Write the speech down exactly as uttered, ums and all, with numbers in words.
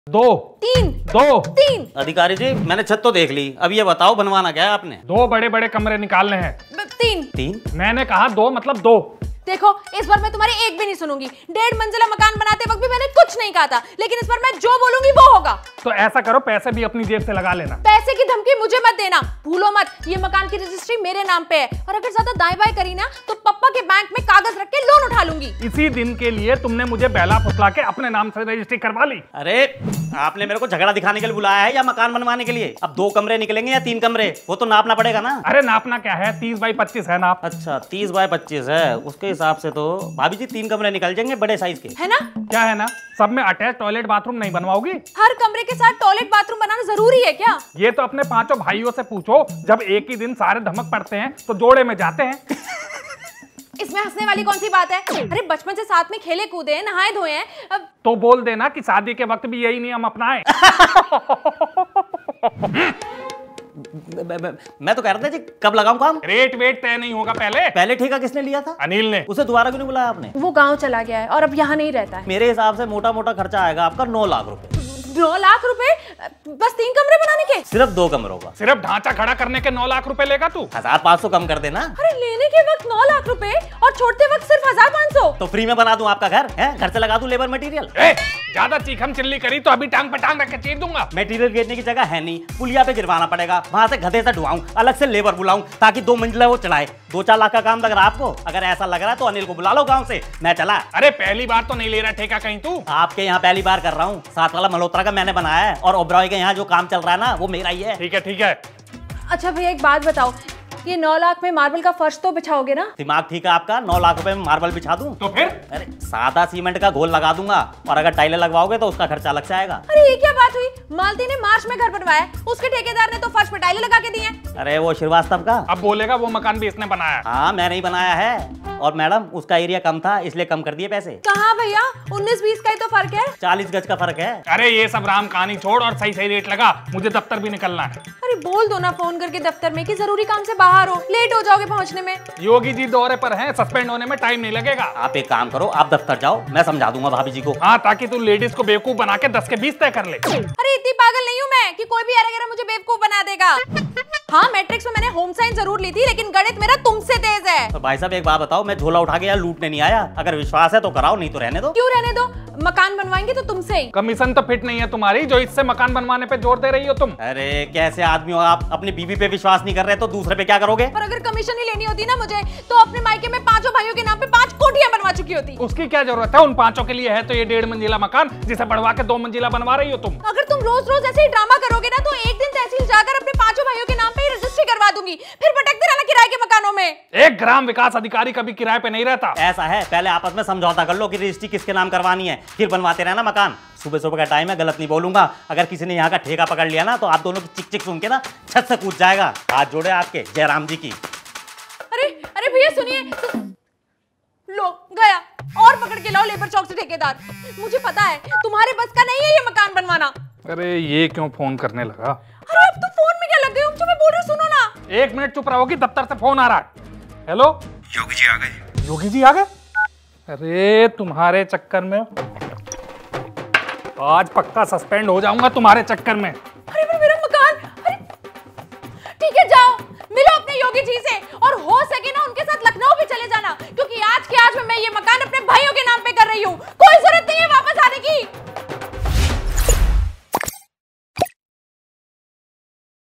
दो, तीन, दो, तीन। अधिकारी जी मैंने छत तो देख ली, अब ये बताओ बनवाना क्या है आपने? दो बड़े बड़े कमरे निकालने हैं। तीन। तीन? मैंने कहा दो मतलब दो। देखो इस बार मैं तुम्हारी एक भी नहीं सुनूंगी। डेढ़ मंजिला मकान बनाते वक्त भी मैंने कुछ नहीं कहा था, लेकिन इस बार मैं जो बोलूंगी वो होगा। तो ऐसा करो, पैसे भी अपनी जेब से लगा लेना। पैसे की धमकी मुझे मत देना, भूलो मत, ये मकान की रजिस्ट्री मेरे नाम पे है और अगर ज्यादा दाएं बाएं करी ना तो पप्पा के बैंक में कागज रख के लोन उठा लूंगी। इसी दिन के लिए तुमने मुझे बहला फुसला के अपने नाम से रजिस्ट्री करवा ली। अरे आपने मेरे को झगड़ा दिखाने के लिए बुलाया है या मकान बनवाने के लिए? अब दो कमरे निकलेंगे या तीन कमरे, वो तो नापना पड़ेगा ना। अरे नापना क्या है, तीस बाई पच्चीस है नाप। अच्छा तीस बाय पच्चीस है, उसके हिसाब से तो भाभी जी तीन कमरे निकल जाएंगे बड़े साइज के, है ना? क्या है ना, सब में अटैच टॉयलेट बाथरूम नहीं बनवाओगी? हर कमरे के साथ टॉयलेट बाथरूम बनाना जरूरी है क्या? ये तो अपने पांचों भाइयों से पूछो, जब एक ही दिन सारे धमक पड़ते हैं तो जोड़े में जाते हैं। इसमें हंसने वाली कौन सी बात है? अरे बचपन से साथ में खेले कूदे हैं, नहाए धोए हैं। अब तो बोल देना कि शादी के वक्त भी यही नियम अपनाएं। मैं तो कह रहा था जी कब लगाऊं काम? रेट वेट तय नहीं होगा पहले? पहले ठेका किसने लिया था? अनिल ने। उसे दोबारा क्यों नहीं बुलाया आपने? वो गांव चला गया है और अब यहाँ नहीं रहता है। मेरे हिसाब से मोटा मोटा खर्चा आएगा आपका नौ लाख रुपए। नौ लाख रुपए बस तीन कमरे बनाने के? सिर्फ दो कमरों का। सिर्फ ढांचा खड़ा करने के नौ लाख रुपए लेगा तू? हजार पाँच सौ कम कर देना। अरे लेने के वक्त नौ लाख रुपए और छोड़ते वक्त सिर्फ हजार पाँच सौ। तो फ्री में बना दूं आपका घर है? घर से लगा दूं लेबर मटेरियल। ए, ज्यादा चीखम चिल्ली करी तो अभी टांग पे टांग रख के चीर दूंगा। मटेरियल गिरने की जगह है नहीं, पुलिया पे गिरवाना पड़ेगा, वहां से गधे से ढुआऊं, अलग से लेबर बुलाऊं ताकि दो मंजिला वो चढ़ाए। दो चार लाख का काम लग रहा है आपको? अगर ऐसा लग रहा है तो अनिल को बुला लो गाँव से, मैं चला। अरे पहली बार तो नहीं ले रहा ठेका कहीं तू? आपके यहाँ पहली बार कर रहा हूँ, साथ वाला मल्होत्रा का मैंने बनाया है और ओबरॉय के यहाँ जो काम चल रहा है ना वो मेरा ही है। ठीक है ठीक है। अच्छा भैया एक बात बताओ, ये नौ लाख में मार्बल का फर्श तो बिछाओगे ना? दिमाग ठीक है आपका? नौ लाख रुपए में मार्बल बिछा दूं? तो फिर? अरे सादा सीमेंट का घोल लगा दूंगा और अगर टाइलें लगवाओगे तो उसका खर्चा अलग से आएगा। अरे ये क्या बात हुई? मालती ने मार्च में घर बनवाया, उसके ठेकेदार ने तो फर्श पे टाइलें लगा के दी हैं। अरे वो श्रीवास्तव का। अब बोलेगा वो मकान भी इसने बनाया। हाँ मैंने ही बनाया है, और मैडम उसका एरिया कम था इसलिए कम कर दिए पैसे। कहाँ भैया, उन्नीस बीस का ही तो फर्क है। चालीस गज का फर्क है। अरे ये सब राम कहानी छोड़ और सही सही रेट लगा, मुझे दफ्तर भी निकलना है। अरे बोल दो ना फोन करके दफ्तर में कि जरूरी काम से बाहर हो, लेट हो जाओगे पहुंचने में। योगी जी दौरे पर हैं, सस्पेंड होने में टाइम नहीं लगेगा। आप एक काम करो, आप दफ्तर जाओ, मैं समझा दूंगा भाभी जी को। हाँ ताकि तू लेडीज को बेवकूफ बना के दस के बीस तय कर ले। अरे इतनी पागल नहीं हूँ मैं कि कोई भी अरे मुझे बेवकूफ बना देगा। हाँ मैट्रिक्स में मैंने होम साइंस जरूर ली थी, लेकिन गणित मेरा तुमसे तेज है। तो भाई साहब एक बात बताओ, मैं झोला उठा के यहाँ लूटने नहीं आया, अगर विश्वास है तो कराओ, नहीं तो रहने दो। क्यों रहने दो? मकान बनवाएंगे तो तुमसे ही। कमीशन तो फिट नहीं है तुम्हारी जो इससे मकान बनवाने पे जोर दे रही हो तुम। अरे कैसे आदमी हो आप, अपनी बीवी पे विश्वास नहीं कर रहे तो दूसरे पे क्या करोगे? और अगर कमीशन ही लेनी होती ना मुझे तो अपने मायके में पांचों भाइयों के नाम पे पांच कोठियां बनवा चुकी होती। उसकी क्या जरूरत है, उन पांचों के लिए है तो ये डेढ़ मंजिला मकान जिसे बढ़वा के दो मंजिला बनवा रही हो तुम। अगर तुम रोज रोज ऐसे ही ड्रामा करोगे ना तो एक दिन तहसील जाकर अपने पांचों भाइयों के नाम पे ही रजिस्ट्री करवा दूंगी, फिर भटकते रहना किराए के मकानों में। एक ग्राम विकास अधिकारी कभी किराए पे नहीं रहता। ऐसा है, पहले आपस में समझौता कर लो कि रजिस्ट्री किसके नाम करवानी है, फिर बनवाते रहना मकान। सुबह सुबह का टाइम है, गलत नहीं बोलूंगा, अगर किसी ने यहाँ का ठेका पकड़ लिया ना तो आप दोनों की चिक चिक सुन के ना छत से कूद जाएगा। हाथ जोड़े आपके जयराम जी की। अरे अरे भैया सुनिए, लो गया, और पकड़ के लाओ लेबर चौक से ठेकेदार। मुझे पता है तुम्हारे बस का नहीं है ये मकान बनवाना। अरे ये क्यों फोन करने लगा? अरे अब तो फोन में क्या लग गए हो, जो मैं बोल रही हूँ सुनो ना। एक मिनट चुप रहोगी, दफ्तर से फोन आ रहा है। हेलो योगी जी आ गए। योगी जी आ गए? अरे तुम्हारे चक्कर में आज पक्का सस्पेंड हो जाऊंगा तुम्हारे चक्कर में। अरे पर मेरा मकान। अरे ठीक है जाओ मिलो अपने योगी जी से, और हो सके ना उनके साथ लखनऊ भी चले जाना, क्योंकि आज के आज में मैं ये मकान अपने भाइयों के नाम पे कर रही हूँ, कोई जरूरत नहीं है वापस आने की।